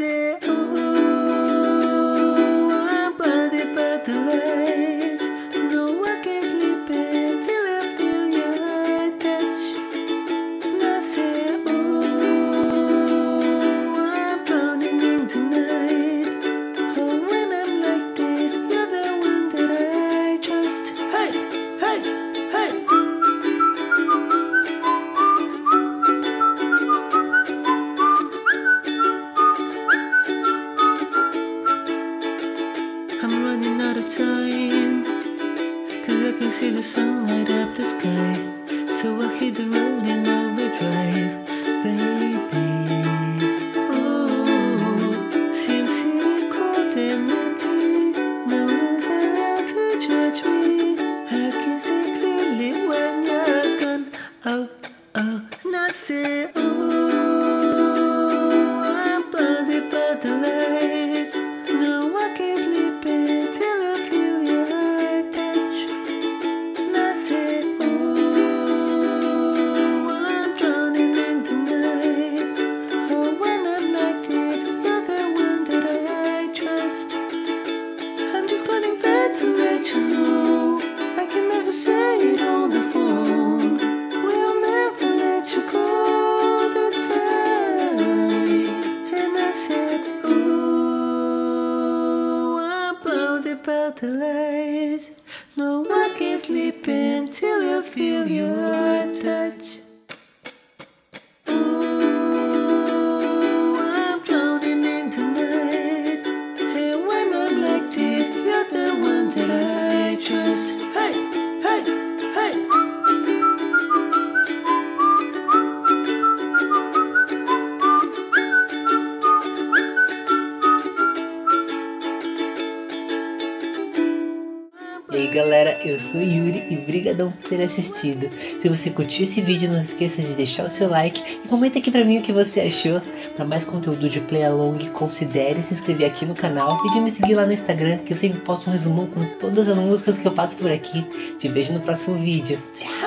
say, ooh, I'm blinded by the lights. No, I can't sleep until I feel your touch. Now say, ooh, I'm drowning in tonight. Oh, when I'm like this, you're the one that I trust. Hey, hey, hey. I'm running out of time, 'cause I can see the sun light up the sky. So I hit the road in overdrive, baby. Ooh, seems city cold and empty. No one's around to judge me. I can see clearly when you're gone. Oh, oh, now say, ooh, I'm blinded by the lights. No, I can't sleep until I feel your touch. Now say, ooh, I'm drowning in the night. Oh, when I'm like this, you're the one that I trust. I'm just calling back to let you know I can never say it on the phone. We'll never let you go this time. And I said, ooh, I'm blinded by the lights. No, I can't sleep until I feel your touch. Ooh, I'm drowning in the night. And when I'm like this, you're the one that I trust. Hey, hey, hey. E aí galera, eu sou o Yuri e brigadão por ter assistido. Se você curtiu esse vídeo, não se esqueça de deixar o seu like e comenta aqui pra mim o que você achou. Para mais conteúdo de play along, considere se inscrever aqui no canal e de me seguir lá no Instagram, que eu sempre posto um resumão com todas as músicas que eu faço por aqui. Te vejo no próximo vídeo. Tchau!